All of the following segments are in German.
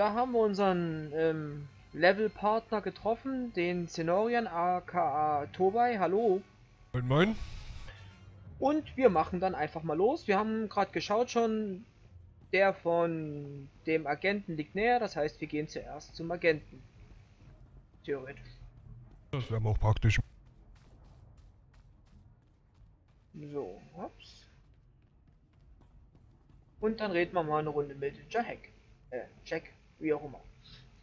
Da haben wir unseren Level-Partner getroffen, den Zenorian aka Tobai. Hallo. Moin Moin. Und wir machen dann einfach mal los. Wir haben gerade geschaut schon, der von dem Agenten liegt näher. Das heißt, wir gehen zuerst zum Agenten. Theoretisch. Das wäre auch praktisch. So, hops. Und dann reden wir mal eine Runde mit Jack. Jack, wie auch immer.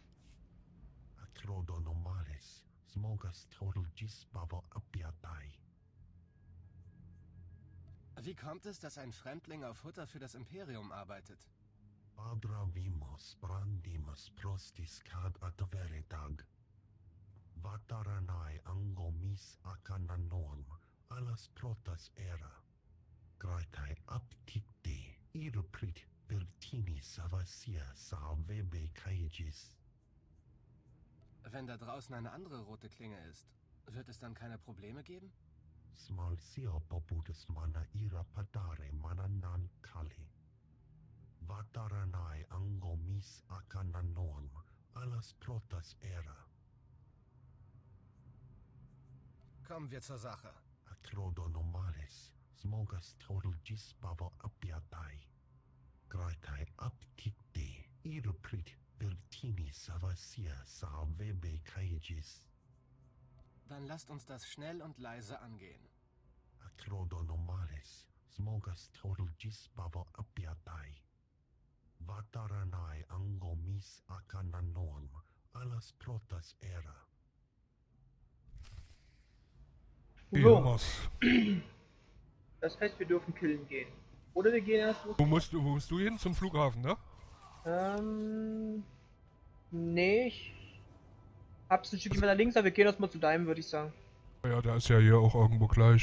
Acrodonomalis, smogas total gisbaba apiatai. Wie kommt es, dass ein Fremdling auf Hutter für das Imperium arbeitet? Padra vimos brandimus prostis cad adveretag. Vataranai angomis acananorum, alas protas era. Graitai apticte, iruprit bertini savasia savebe caegis. Wenn da draußen eine andere rote Klinge ist, wird es dann keine Probleme geben? Smalsio poputus mana ira padare mana nan kali. Vataranai angomis acananorum, alas protas era. Kommen wir zur Sache. Acrodonomalis, smogas total gisbaba apiatai. Graitai apticte, iruprit bertini savasia savebe caegis. Dann lasst uns das schnell und leise angehen. Acrodonomalis, smogas total gisbaba apiatai. Vataranai angomis acananorum, alas protas era. Hier So, haben wir's. das heißt, wir dürfen killen gehen. Oder wir gehen erst los. Wo musst du hin? Zum Flughafen, ne? Nee, ich hab's ein Stückchen weiter links, aber wir gehen erstmal zu deinem, würde ich sagen. Ja, der ist ja hier auch irgendwo gleich.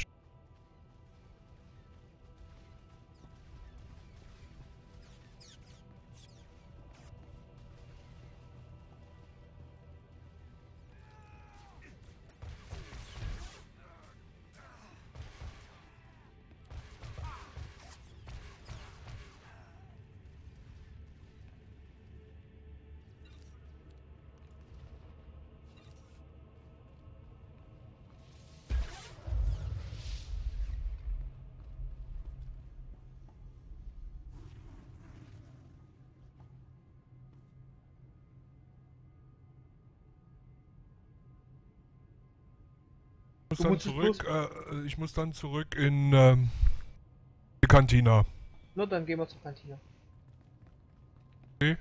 Ich muss dann zurück in die Kantina. Na, dann gehen wir zur Kantine. Okay.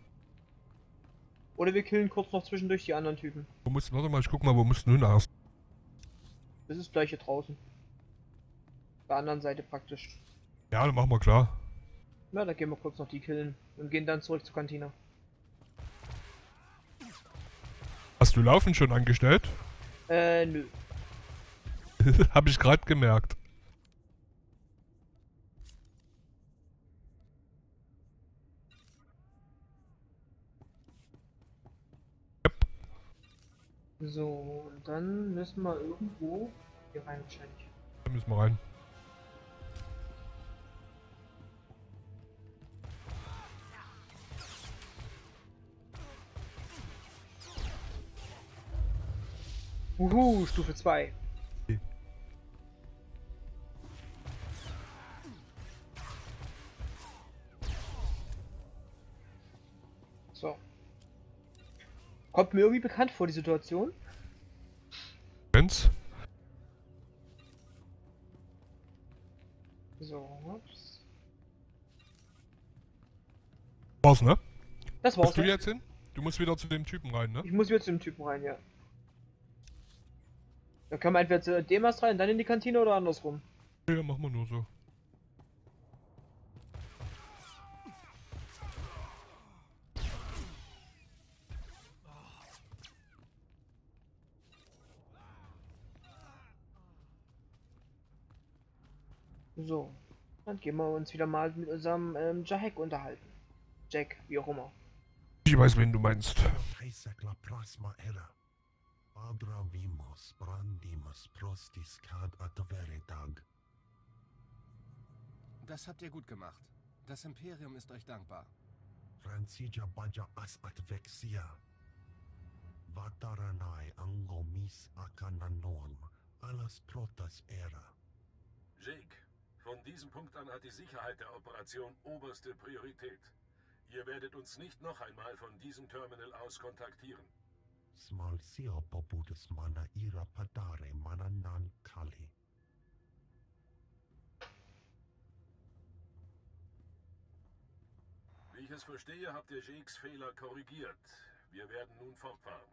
Oder wir killen kurz noch zwischendurch die anderen Typen. Warte mal, ich guck mal, wo musst du hin erst? Das ist gleich hier draußen. Auf der anderen Seite praktisch. Ja, dann machen wir klar. Na, dann gehen wir kurz noch die killen und gehen dann zurück zur Kantine. Hast du Laufen schon angestellt? Nö. Hab ich gerade gemerkt. Yep. So, und dann müssen wir irgendwo hier rein wahrscheinlich. Da müssen wir rein. Stufe 2. So. Kommt mir irgendwie bekannt vor, die Situation. Wenn's? So, ups. War's, ne? Das war's. Bist du Ja. jetzt hin? Du musst wieder zu dem Typen rein, ne? Ich muss wieder zu dem Typen rein, ja. Dann können wir entweder zu dem erst rein, dann in die Kantine oder andersrum. Ja, machen wir nur so. So. Dann gehen wir uns wieder mal mit unserem Jack unterhalten. Jack, wie auch immer. Ich weiß, wen du meinst. Isaac la plasma era. Padra vimos brandimus prostis cad adveretag. Das habt ihr gut gemacht. Das Imperium ist euch dankbar. Francija baja asat vexia. Vataranai angomis akananorm. Alas protas era. Jake, von diesem Punkt an hat die Sicherheit der Operation oberste Priorität. Ihr werdet uns nicht noch einmal von diesem Terminal aus kontaktieren. Smalsio poputus mana ira padare mana nan kali. Wie ich es verstehe, habt ihr Jakes Fehler korrigiert. Wir werden nun fortfahren.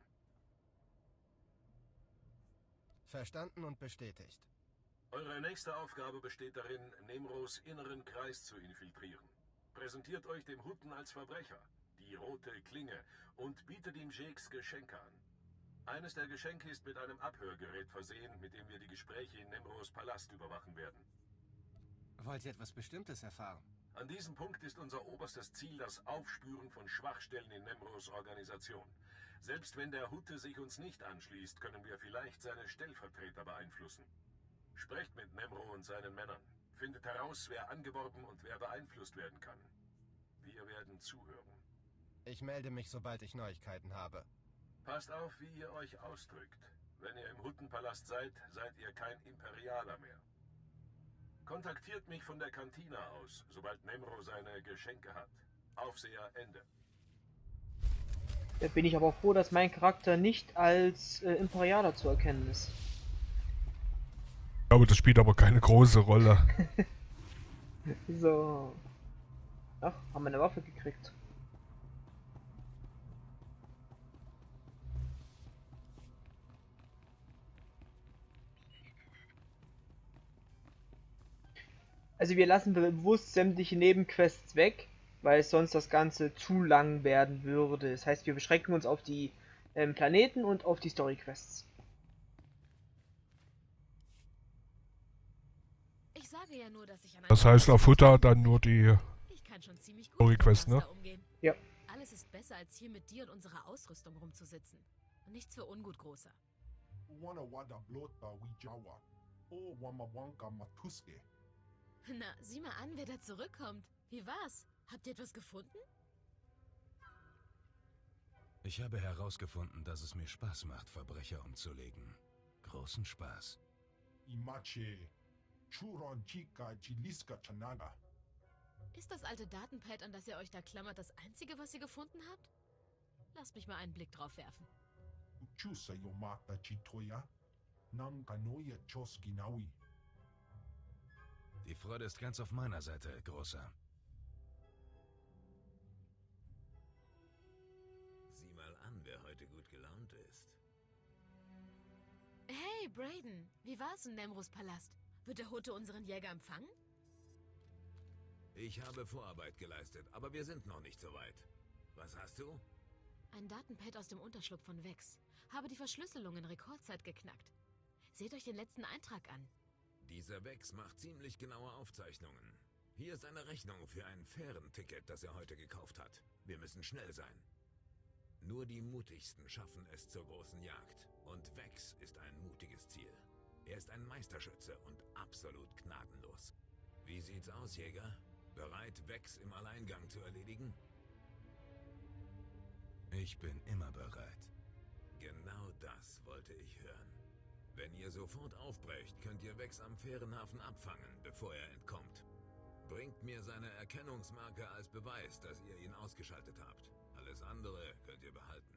Verstanden und bestätigt. Eure nächste Aufgabe besteht darin, Nemros inneren Kreis zu infiltrieren. Präsentiert euch dem Hutten als Verbrecher, die rote Klinge, und bietet ihm Jakes Geschenke an. Eines der Geschenke ist mit einem Abhörgerät versehen, mit dem wir die Gespräche in Nemros Palast überwachen werden. Wollt ihr etwas Bestimmtes erfahren? An diesem Punkt ist unser oberstes Ziel das Aufspüren von Schwachstellen in Nemros Organisation. Selbst wenn der Hutte sich uns nicht anschließt, können wir vielleicht seine Stellvertreter beeinflussen. Sprecht mit Nemro und seinen Männern. Findet heraus, wer angeworben und wer beeinflusst werden kann. Wir werden zuhören. Ich melde mich, sobald ich Neuigkeiten habe. Passt auf, wie ihr euch ausdrückt. Wenn ihr im Huttenpalast seid, seid ihr kein Imperialer mehr. Kontaktiert mich von der Kantine aus, sobald Nemro seine Geschenke hat. Aufseher Ende. Da bin ich aber froh, dass mein Charakter nicht als Imperialer zu erkennen ist. Ich glaube, das spielt aber keine große Rolle. So. Ach, haben wir eine Waffe gekriegt. Also wir lassen bewusst sämtliche Nebenquests weg, weil sonst das Ganze zu lang werden würde. Das heißt, wir beschränken uns auf die Planeten und auf die Story-Quests. Ich sage ja nur, dass ich an Das heißt auf Hutter dann nur die Ich kann schon ziemlich gut Story-Quest, mit ne? Master umgehen. Ja. Alles ist besser, als hier mit dir und unserer Ausrüstung rumzusitzen. Nichts für ungut, Großer. Na, sieh mal an, wer da zurückkommt. Wie war's? Habt ihr etwas gefunden? Ich habe herausgefunden, dass es mir Spaß macht, Verbrecher umzulegen. Großen Spaß. Ist das alte Datenpad, an das ihr euch da klammert, das einzige, was ihr gefunden habt? Lasst mich mal einen Blick drauf werfen. Die Freude ist ganz auf meiner Seite, Großer. Sieh mal an, wer heute gut gelaunt ist. Hey, Brayden, wie war's in Nemros Palast? Wird der Hutte unseren Jäger empfangen? Ich habe Vorarbeit geleistet, aber wir sind noch nicht so weit. Was hast du? Ein Datenpad aus dem Unterschlupf von Vex. Habe die Verschlüsselung in Rekordzeit geknackt. Seht euch den letzten Eintrag an. Dieser Vex macht ziemlich genaue Aufzeichnungen. Hier ist eine Rechnung für ein Fährenticket, das er heute gekauft hat. Wir müssen schnell sein. Nur die Mutigsten schaffen es zur großen Jagd. Und Vex ist ein mutiges Ziel. Er ist ein Meisterschütze und absolut gnadenlos. Wie sieht's aus, Jäger? Bereit, Vex im Alleingang zu erledigen? Ich bin immer bereit. Genau das wollte ich hören. Wenn ihr sofort aufbrecht, könnt ihr Vex am Fährenhafen abfangen, bevor er entkommt. Bringt mir seine Erkennungsmarke als Beweis, dass ihr ihn ausgeschaltet habt. Alles andere könnt ihr behalten.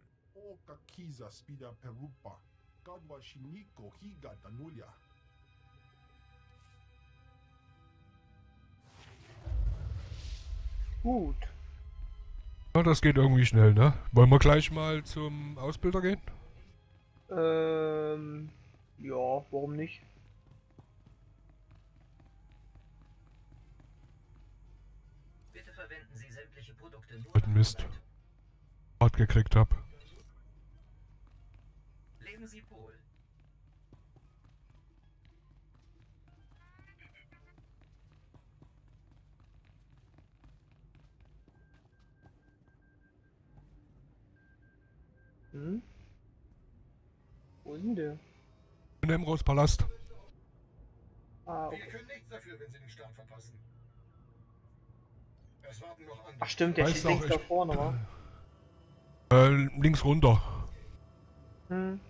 Gut. Ja, das geht irgendwie schnell, ne? Wollen wir gleich mal zum Ausbilder gehen? Ja, warum nicht? Bitte verwenden Sie sämtliche Produkte nur Alten nach Mist. Anleitung. Hart gekriegt hab. Leben Sie wohl. Hm? Wo ist denn der? In Nemros Palast. Ah, Wir okay. können nichts dafür, wenn Sie den Start verpassen. Ach stimmt, der Weiß steht auch, links da ich- vorne, wa? Links runter. Hm.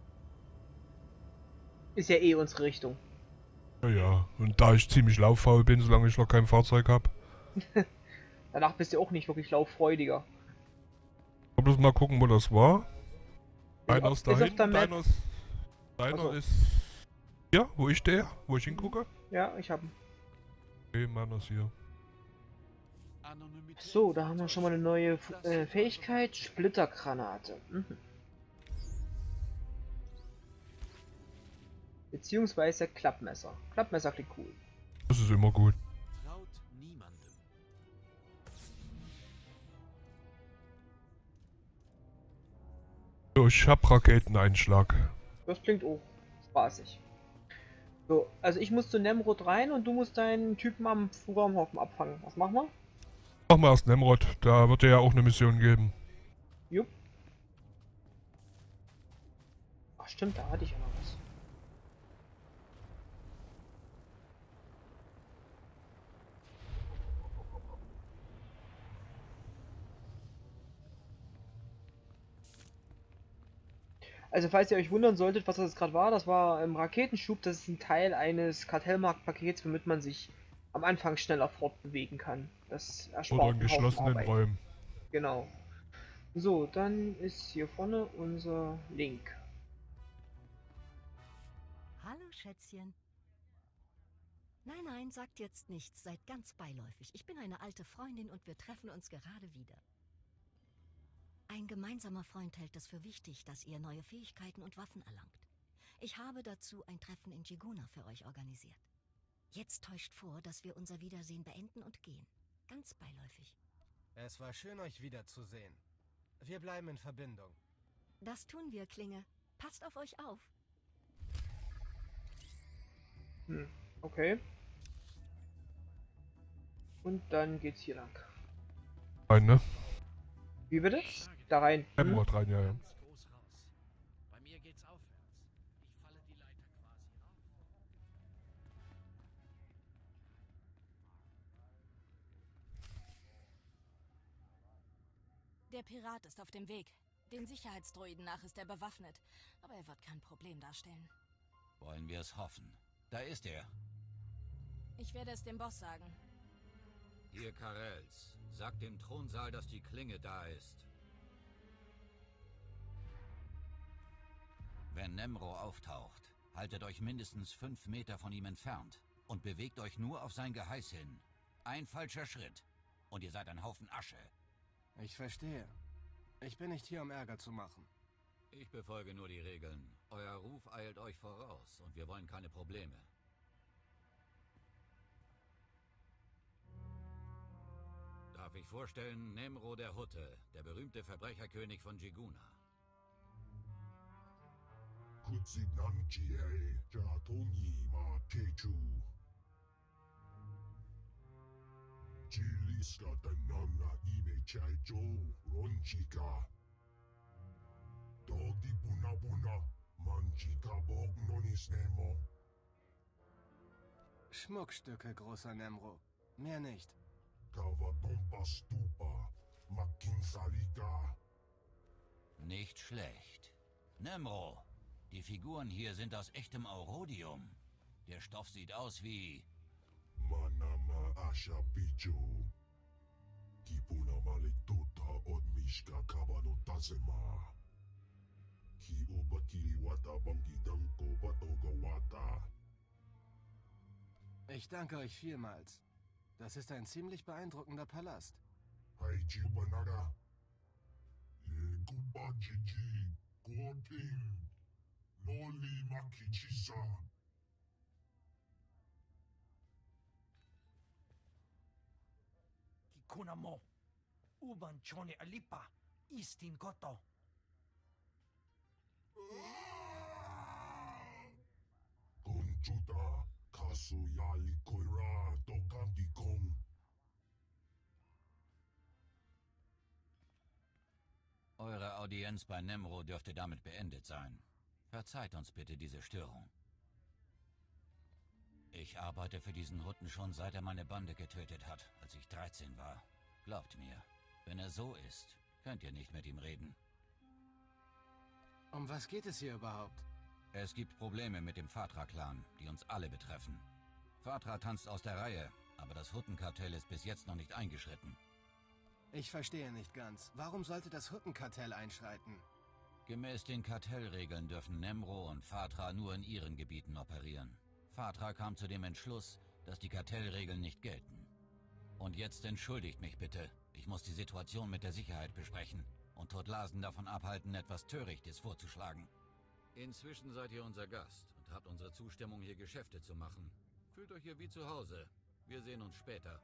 Ist ja eh unsere Richtung. Ja, ja. Und da ich ziemlich lauffaul bin, solange ich noch kein Fahrzeug habe. Danach bist du auch nicht wirklich lauffreudiger. Ich muss mal gucken, wo das war. Einer auf- ist ist da auf der Map. Deiner Achso. ist hier, wo ich stehe, wo ich hingucke. Ja, ich hab ihn. Okay, meiner ist hier. So, da haben wir schon mal eine neue Fähigkeit. Splittergranate. Mhm. Beziehungsweise Klappmesser. Klappmesser klingt cool. Das ist immer gut. Traut niemandem. So, ich hab Raketeneinschlag. Das klingt auch spaßig. So, also ich muss zu Nemrod rein und du musst deinen Typen am Fuggerhafen abfangen. Was machen wir? Mach mal erst Nemrod, da wird dir ja auch eine Mission geben. Jupp. Ach stimmt, da hatte ich ja noch was. Also falls ihr euch wundern solltet, was das jetzt gerade war, das war im Raketenschub, das ist ein Teil eines Kartellmarktpakets, womit man sich am Anfang schneller fortbewegen kann. Das erspart Oder in einen Haufen geschlossenen Arbeit. Räumen. Genau. So, dann ist hier vorne unser Link. Hallo, Schätzchen. Nein, nein, sagt jetzt nichts, seid ganz beiläufig. Ich bin eine alte Freundin und wir treffen uns gerade wieder. Ein gemeinsamer Freund hält es für wichtig, dass ihr neue Fähigkeiten und Waffen erlangt. Ich habe dazu ein Treffen in Giguna für euch organisiert. Jetzt täuscht vor, dass wir unser Wiedersehen beenden und gehen. Ganz beiläufig. Es war schön, euch wiederzusehen. Wir bleiben in Verbindung. Das tun wir, Klinge. Passt auf euch auf. Okay. Und dann geht's hier lang. Rein, ne? Wie bitte? Da rein. Nemrod rein, ja, ja. Groß raus. Bei mir geht's aufwärts. Ich falle die Leiter quasi rauf. Der Pirat ist auf dem Weg. Den Sicherheitsdroiden nach ist er bewaffnet. Aber er wird kein Problem darstellen. Wollen wir es hoffen. Da ist er. Ich werde es dem Boss sagen. Hier, Karels. Sag dem Thronsaal, dass die Klinge da ist. Wenn Nemro auftaucht, haltet euch mindestens 5 Meter von ihm entfernt und bewegt euch nur auf sein Geheiß hin. Ein falscher Schritt und ihr seid ein Haufen Asche. Ich verstehe. Ich bin nicht hier, um Ärger zu machen. Ich befolge nur die Regeln. Euer Ruf eilt euch voraus und wir wollen keine Probleme. Darf ich vorstellen, Nemro der Hutte, der berühmte Verbrecherkönig von Giguna. Kutsinanchie, Jatomi ma Techu. Chiliska Tananga Ime Chaijo, Ronchika. Dodi Buna Buna, Manchika Bognonis Nemo. Schmuckstücke, großer Nemro. Mehr nicht. Kavatompa Stupa, Makinsalika. Nicht schlecht. Nemro, die Figuren hier sind aus echtem Aurodium. Der Stoff sieht aus wie... Manama Asha Pichu. Kipuna Malituta od Mishka Kabano Tasema. Ki Ubakiri Wata Bangidanko Batoga Wata. Ich danke euch vielmals. Das ist ein ziemlich beeindruckender Palast. Haiji Banara. Kuba Gigi. Godin. Noli Makichisa. Kikunamo. Uban Chone Alipa. Istin Koto. Conchuta. Kasuyali Koira. Tokandikong. Eure Audienz bei Nemro dürfte damit beendet sein. Verzeiht uns bitte diese Störung. Ich arbeite für diesen Hutten schon seit er meine Bande getötet hat, als ich 13 war. Glaubt mir, wenn er so ist, könnt ihr nicht mit ihm reden. Um was geht es hier überhaupt? Es gibt Probleme mit dem Fatra-Clan, die uns alle betreffen. Fatra tanzt aus der Reihe, aber das Huttenkartell ist bis jetzt noch nicht eingeschritten. Ich verstehe nicht ganz. Warum sollte das Huttenkartell einschreiten? Gemäß den Kartellregeln dürfen Nemro und Fatra nur in ihren Gebieten operieren. Fatra kam zu dem Entschluss, dass die Kartellregeln nicht gelten. Und jetzt entschuldigt mich bitte. Ich muss die Situation mit der Sicherheit besprechen und Todlasen davon abhalten, etwas Törichtes vorzuschlagen. Inzwischen seid ihr unser Gast und habt unsere Zustimmung, hier Geschäfte zu machen. Fühlt euch hier wie zu Hause. Wir sehen uns später.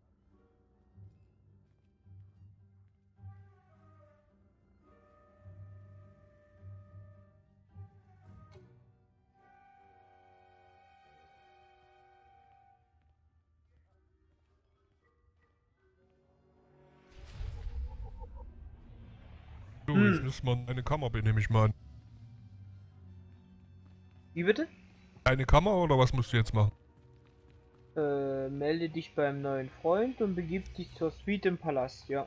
So, jetzt müssen wir in eine Kammer, nehme ich mal an. Wie bitte? Eine Kammer oder was musst du jetzt machen? Melde dich beim neuen Freund und begib dich zur Suite im Palast, ja.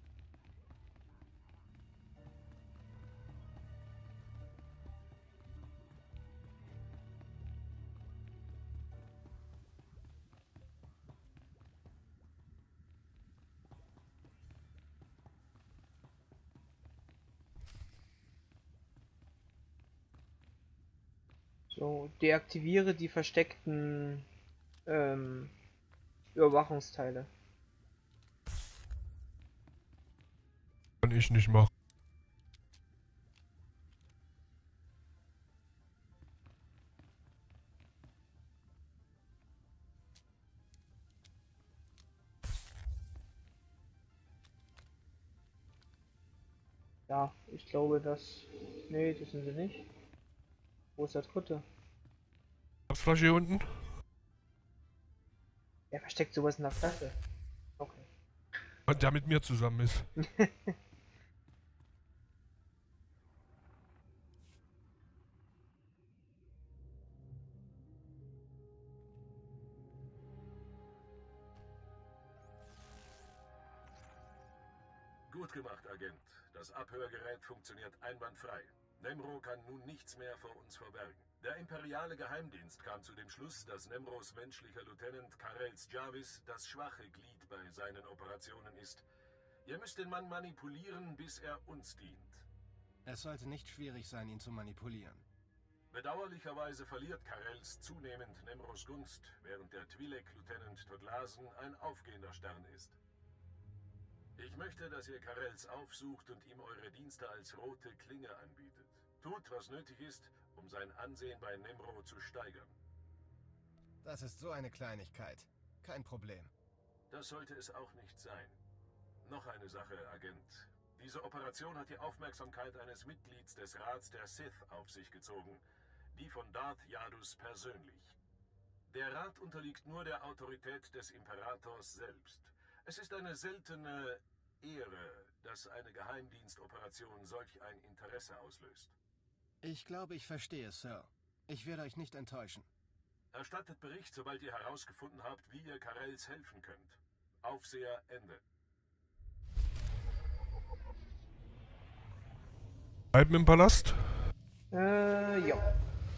So, deaktiviere die versteckten Überwachungsteile. Kann ich nicht machen. Ja, ich glaube, das... Nee, das sind sie nicht. Wo ist der dritte? Flasche hier unten? Er versteckt sowas in der Flasche. Okay. Und der mit mir zusammen ist. Gut gemacht, Agent. Das Abhörgerät funktioniert einwandfrei. Nemro kann nun nichts mehr vor uns verbergen. Der imperiale Geheimdienst kam zu dem Schluss, dass Nemros menschlicher Lieutenant Karels Jarvis das schwache Glied bei seinen Operationen ist. Ihr müsst den Mann manipulieren, bis er uns dient. Es sollte nicht schwierig sein, ihn zu manipulieren. Bedauerlicherweise verliert Karels zunehmend Nemros Gunst, während der Twi'lek-Lieutenant Todlasen ein aufgehender Stern ist. Ich möchte, dass ihr Karels aufsucht und ihm eure Dienste als rote Klinge anbietet. Tut, was nötig ist, um sein Ansehen bei Nemro zu steigern. Das ist so eine Kleinigkeit. Kein Problem. Das sollte es auch nicht sein. Noch eine Sache, Agent. Diese Operation hat die Aufmerksamkeit eines Mitglieds des Rats der Sith auf sich gezogen. Die von Darth Yadus persönlich. Der Rat unterliegt nur der Autorität des Imperators selbst. Es ist eine seltene Ehre, dass eine Geheimdienstoperation solch ein Interesse auslöst. Ich glaube, ich verstehe, Sir. Ich werde euch nicht enttäuschen. Erstattet Bericht, sobald ihr herausgefunden habt, wie ihr Karels helfen könnt. Aufseher, Ende. Bleiben im Palast? Ja.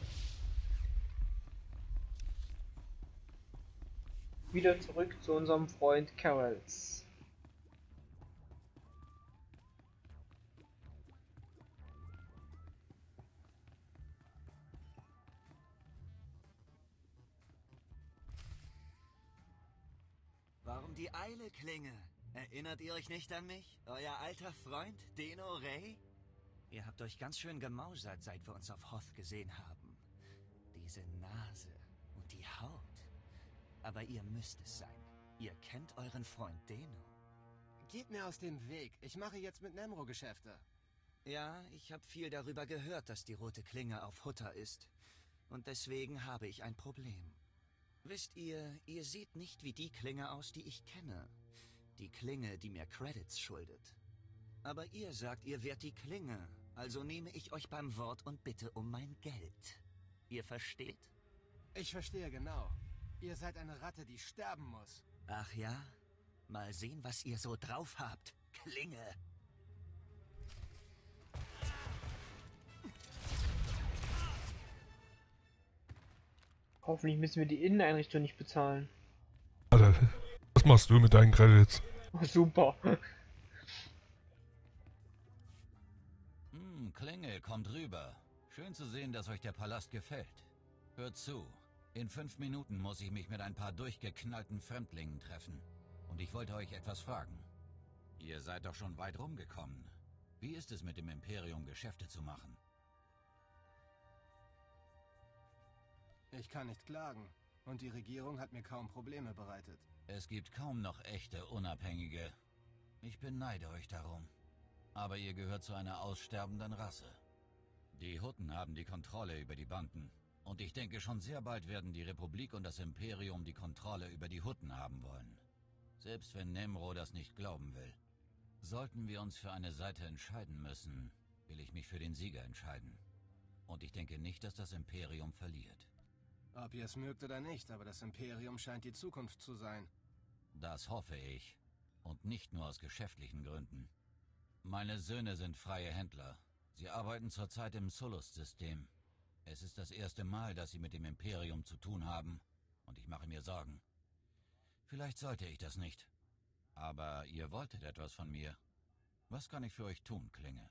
Wieder zurück zu unserem Freund Karels. Warum die Eile, Klinge? Erinnert ihr euch nicht an mich? Euer alter Freund, Deno Rey? Ihr habt euch ganz schön gemausert, seit wir uns auf Hoth gesehen haben. Diese Nase und die Haut. Aber ihr müsst es sein. Ihr kennt euren Freund Deno. Geht mir aus dem Weg. Ich mache jetzt mit Nemro Geschäfte. Ja, ich habe viel darüber gehört, dass die rote Klinge auf Hutta ist. Und deswegen habe ich ein Problem. Wisst ihr, ihr seht nicht wie die Klinge aus, die ich kenne. Die Klinge, die mir Credits schuldet. Aber ihr sagt, ihr wärt die Klinge. Also nehme ich euch beim Wort und bitte um mein Geld. Ihr versteht? Ich verstehe genau. Ihr seid eine Ratte, die sterben muss. Ach ja? Mal sehen, was ihr so drauf habt. Klinge. Hoffentlich müssen wir die Inneneinrichtung nicht bezahlen. Alter, was machst du mit deinen Credits? Oh, super. Klinge, kommt rüber. Schön zu sehen, dass euch der Palast gefällt. Hört zu. In 5 Minuten muss ich mich mit ein paar durchgeknallten Fremdlingen treffen. Und ich wollte euch etwas fragen. Ihr seid doch schon weit rumgekommen. Wie ist es mit dem Imperium, Geschäfte zu machen? Ich kann nicht klagen. Und die Regierung hat mir kaum Probleme bereitet. Es gibt kaum noch echte Unabhängige. Ich beneide euch darum. Aber ihr gehört zu einer aussterbenden Rasse. Die Hutten haben die Kontrolle über die Banden. Und ich denke, schon sehr bald werden die Republik und das Imperium die Kontrolle über die Hutten haben wollen. Selbst wenn Nemro das nicht glauben will. Sollten wir uns für eine Seite entscheiden müssen, will ich mich für den Sieger entscheiden. Und ich denke nicht, dass das Imperium verliert. Ob ihr es mögt oder nicht, aber das Imperium scheint die Zukunft zu sein. Das hoffe ich. Und nicht nur aus geschäftlichen Gründen. Meine Söhne sind freie Händler. Sie arbeiten zurzeit im Solus-System. Es ist das erste Mal, dass sie mit dem Imperium zu tun haben. Und ich mache mir Sorgen. Vielleicht sollte ich das nicht. Aber ihr wolltet etwas von mir. Was kann ich für euch tun, Klinge?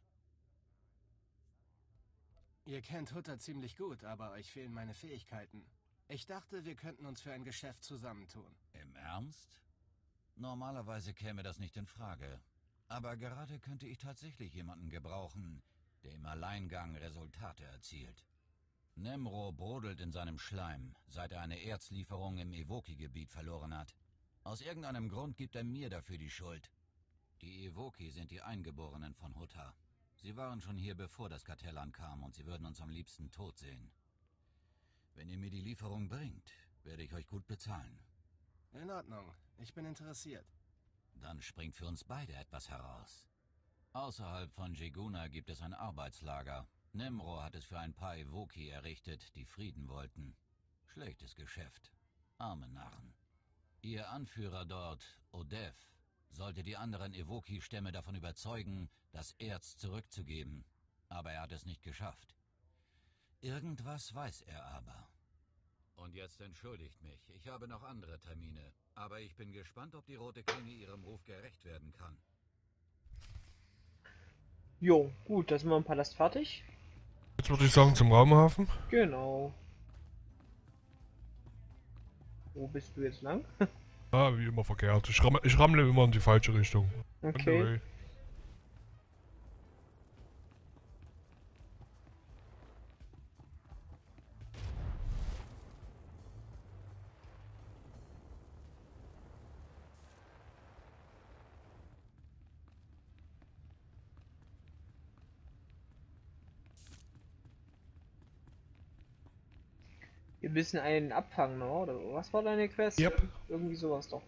Ihr kennt Hutter ziemlich gut, aber euch fehlen meine Fähigkeiten. Ich dachte, wir könnten uns für ein Geschäft zusammentun. Im Ernst? Normalerweise käme das nicht in Frage. Aber gerade könnte ich tatsächlich jemanden gebrauchen, der im Alleingang Resultate erzielt. Nemro brodelt in seinem Schleim, seit er eine Erzlieferung im Evoki-Gebiet verloren hat. Aus irgendeinem Grund gibt er mir dafür die Schuld. Die Evoki sind die Eingeborenen von Hutta. Sie waren schon hier, bevor das Kartell ankam, und sie würden uns am liebsten tot sehen. Wenn ihr mir die Lieferung bringt, werde ich euch gut bezahlen. In Ordnung, ich bin interessiert. Dann springt für uns beide etwas heraus. Außerhalb von Jeguna gibt es ein Arbeitslager. Nemro hat es für ein paar Evoki errichtet, die Frieden wollten. Schlechtes Geschäft. Arme Narren. Ihr Anführer dort, Odev, sollte die anderen Evoki-Stämme davon überzeugen, das Erz zurückzugeben. Aber er hat es nicht geschafft. Irgendwas weiß er aber. Und jetzt entschuldigt mich, ich habe noch andere Termine. Aber ich bin gespannt, ob die Rote Klinge ihrem Ruf gerecht werden kann. Jo, gut, da sind wir im Palast fertig. Jetzt würde ich sagen zum Raumhafen. Genau. Wo bist du jetzt lang? Ah, wie immer verkehrt. Ich rammle immer in die falsche Richtung. Okay. Wir müssen einen abfangen, ne? Oder was war deine Quest? Yep. Irgendwie sowas doch.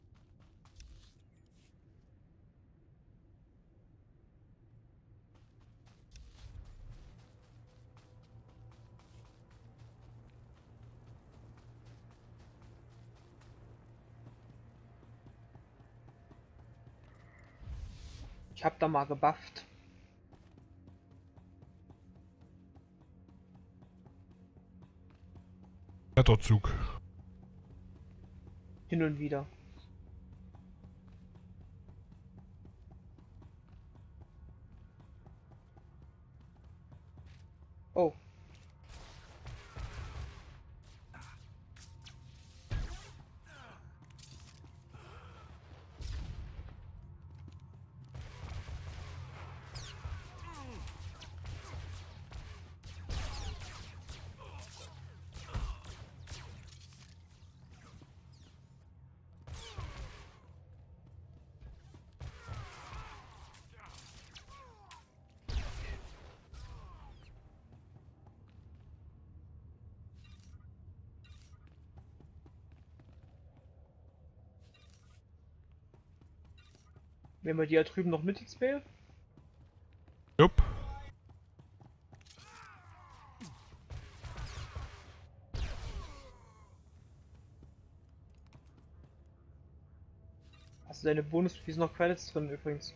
Ich hab da mal gebufft. Wetterzug. Hin und wieder. Oh. Nehmen wir die da drüben noch mit ins Spiel? Jupp. Was hast du deine Bonus, wie sind noch Credits drin übrigens.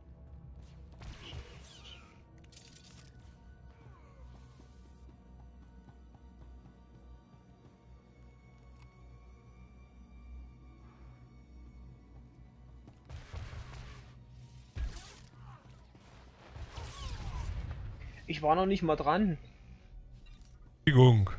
Ich war noch nicht mal dran. Entschuldigung.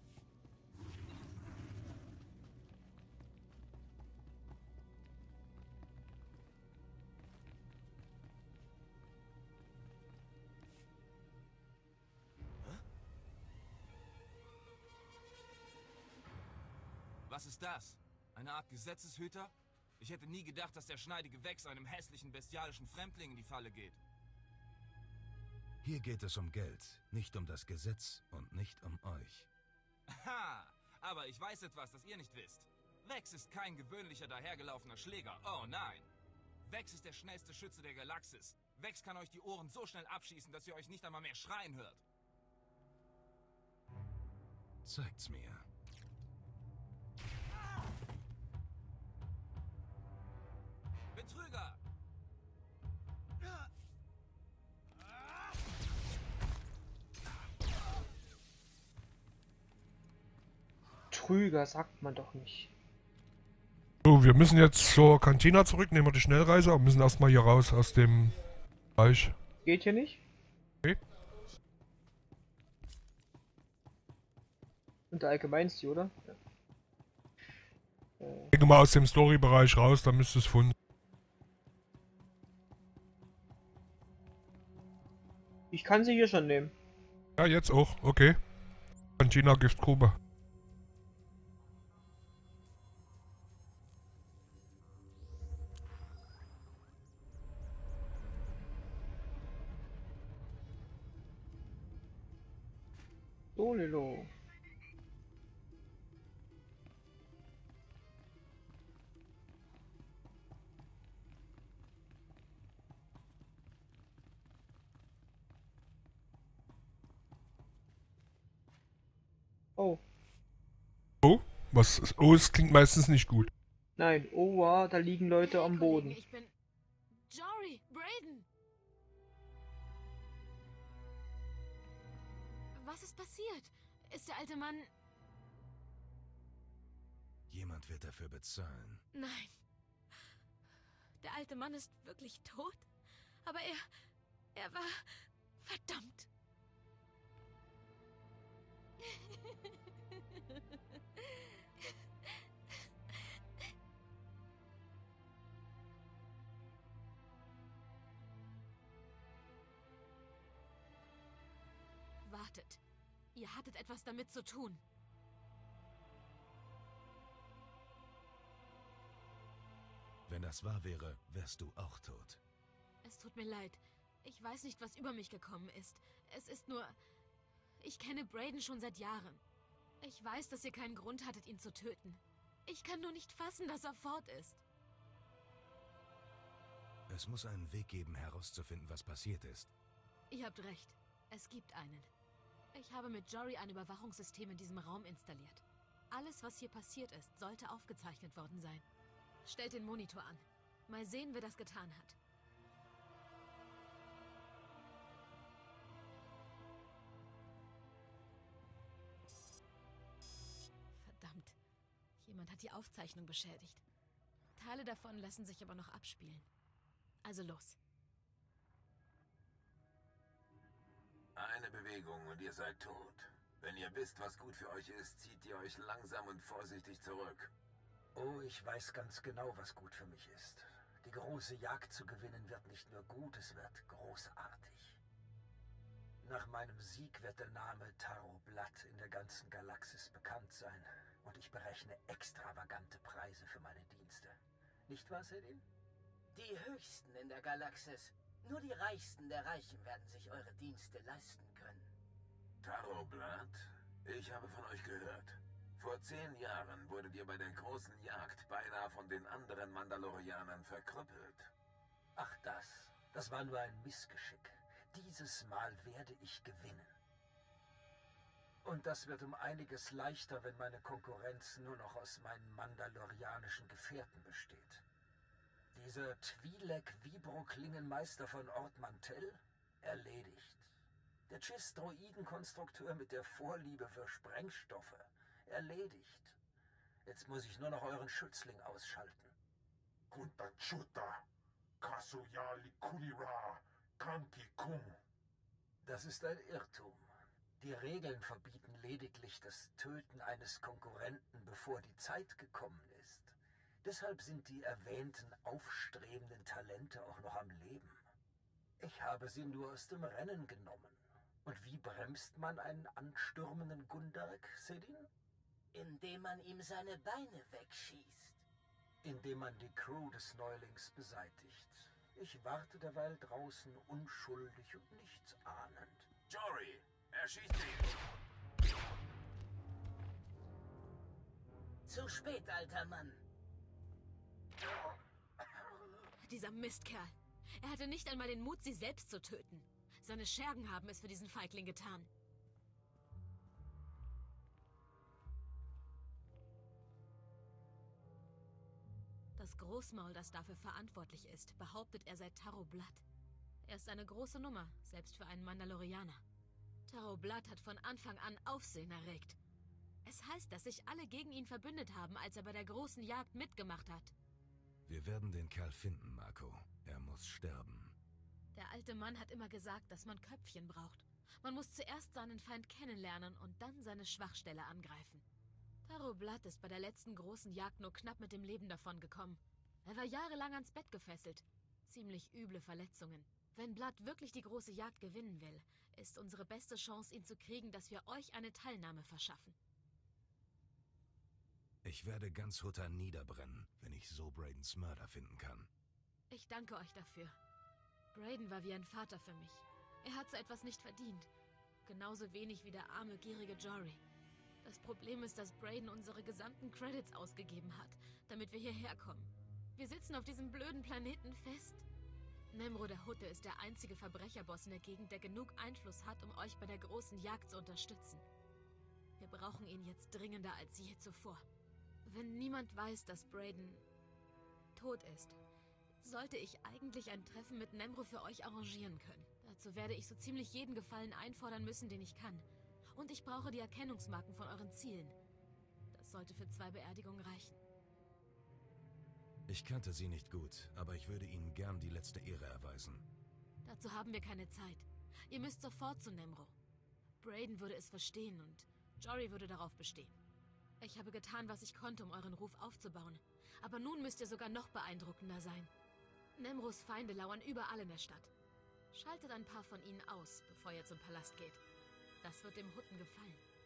Was ist das? Eine Art Gesetzeshüter? Ich hätte nie gedacht, dass der schneidige Vex einem hässlichen, bestialischen Fremdling in die Falle geht. Hier geht es um Geld, nicht um das Gesetz und nicht um euch. Ha! Aber ich weiß etwas, das ihr nicht wisst. Vex ist kein gewöhnlicher dahergelaufener Schläger. Oh nein! Vex ist der schnellste Schütze der Galaxis. Vex kann euch die Ohren so schnell abschießen, dass ihr euch nicht einmal mehr schreien hört. Zeigt's mir. Betrüger! Trüger sagt man doch nicht. So, wir müssen jetzt zur Kantina zurück, nehmen wir die Schnellreise, aber müssen erstmal hier raus aus dem Bereich. Geht hier nicht? Okay. Und der allgemeinste, oder? Ja. Ich denke mal aus dem Story-Bereich raus, da müsste es von. Ich kann sie hier schon nehmen. Ja, jetzt auch, okay. Kantina Giftgrube. Solilo. Oh. Oh? Was ist? Oh, es klingt meistens nicht gut. Nein, oh wow, da liegen Leute am Boden. Ich bin Jory, Brayden. Was ist passiert? Ist der alte Mann... Jemand wird dafür bezahlen. Nein. Der alte Mann ist wirklich tot? Aber er war... Verdammt. Wartet. Ihr hattet etwas damit zu tun. Wenn das wahr wäre, wärst du auch tot. Es tut mir leid. Ich weiß nicht, was über mich gekommen ist. Es ist nur... Ich kenne Brayden schon seit Jahren. Ich weiß, dass ihr keinen Grund hattet, ihn zu töten. Ich kann nur nicht fassen, dass er fort ist. Es muss einen Weg geben, herauszufinden, was passiert ist. Ihr habt recht. Es gibt einen. Ich habe mit Jory ein Überwachungssystem in diesem Raum installiert. Alles, was hier passiert ist, sollte aufgezeichnet worden sein. Stellt den Monitor an. Mal sehen, wer das getan hat. Verdammt. Jemand hat die Aufzeichnung beschädigt. Teile davon lassen sich aber noch abspielen. Also los. Eine Bewegung und ihr seid tot. Wenn ihr wisst, was gut für euch ist, zieht ihr euch langsam und vorsichtig zurück. Oh, ich weiß ganz genau, was gut für mich ist. Die große Jagd zu gewinnen wird nicht nur gut, es wird großartig. Nach meinem Sieg wird der Name Taro Blatt in der ganzen Galaxis bekannt sein. Und ich berechne extravagante Preise für meine Dienste. Nicht wahr, Sedin? Die höchsten in der Galaxis. Nur die Reichsten der Reichen werden sich eure Dienste leisten können. Taro Blatt? Ich habe von euch gehört. Vor 10 Jahren wurdet ihr bei der großen Jagd beinahe von den anderen Mandalorianern verkrüppelt. Ach das war nur ein Missgeschick. Dieses Mal werde ich gewinnen. Und das wird um einiges leichter, wenn meine Konkurrenz nur noch aus meinen mandalorianischen Gefährten besteht. Dieser Twi'lek-Vibro-Klingenmeister von Ort Mantell? Erledigt. Der Chiss-Droiden-Konstrukteur mit der Vorliebe für Sprengstoffe? Erledigt. Jetzt muss ich nur noch euren Schützling ausschalten. Kuntachuta, Kasuya Likunira, Kanki Kung. Das ist ein Irrtum. Die Regeln verbieten lediglich das Töten eines Konkurrenten, bevor die Zeit gekommen ist. Deshalb sind die erwähnten aufstrebenden Talente auch noch am Leben. Ich habe sie nur aus dem Rennen genommen. Und wie bremst man einen anstürmenden Gundark, Sedin? Indem man ihm seine Beine wegschießt. Indem man die Crew des Neulings beseitigt. Ich warte derweil draußen unschuldig und nichts ahnend. Jory, erschießt ihn! Zu spät, alter Mann. Dieser Mistkerl. Er hatte nicht einmal den Mut, sie selbst zu töten. Seine Schergen haben es für diesen Feigling getan. Das Großmaul, das dafür verantwortlich ist, behauptet, er sei Taro Blood. Er ist eine große Nummer, selbst für einen Mandalorianer. Taro Blood hat von Anfang an Aufsehen erregt. Es heißt, dass sich alle gegen ihn verbündet haben, als er bei der großen Jagd mitgemacht hat. Wir werden den Kerl finden, Marco. Er muss sterben. Der alte Mann hat immer gesagt, dass man Köpfchen braucht. Man muss zuerst seinen Feind kennenlernen und dann seine Schwachstelle angreifen. Taro Blood ist bei der letzten großen Jagd nur knapp mit dem Leben davongekommen. Er war jahrelang ans Bett gefesselt. Ziemlich üble Verletzungen. Wenn Blood wirklich die große Jagd gewinnen will, ist unsere beste Chance, ihn zu kriegen, dass wir euch eine Teilnahme verschaffen. Ich werde ganz Hutta niederbrennen, wenn ich so Bradens Mörder finden kann. Ich danke euch dafür. Braden war wie ein Vater für mich. Er hat so etwas nicht verdient. Genauso wenig wie der arme, gierige Jory. Das Problem ist, dass Braden unsere gesamten Credits ausgegeben hat, damit wir hierher kommen. Wir sitzen auf diesem blöden Planeten fest. Nemro der Hutte ist der einzige Verbrecherboss in der Gegend, der genug Einfluss hat, um euch bei der großen Jagd zu unterstützen. Wir brauchen ihn jetzt dringender als je zuvor. Wenn niemand weiß, dass Braden tot ist, sollte ich eigentlich ein Treffen mit Nemro für euch arrangieren können. Dazu werde ich so ziemlich jeden Gefallen einfordern müssen, den ich kann. Und ich brauche die Erkennungsmarken von euren Zielen. Das sollte für 2 Beerdigungen reichen. Ich kannte sie nicht gut, aber ich würde ihnen gern die letzte Ehre erweisen. Dazu haben wir keine Zeit. Ihr müsst sofort zu Nemro. Braden würde es verstehen und Jory würde darauf bestehen. Ich habe getan, was ich konnte, um euren Ruf aufzubauen. Aber nun müsst ihr sogar noch beeindruckender sein. Nemros Feinde lauern überall in der Stadt. Schaltet ein paar von ihnen aus, bevor ihr zum Palast geht. Das wird dem Hutten gefallen.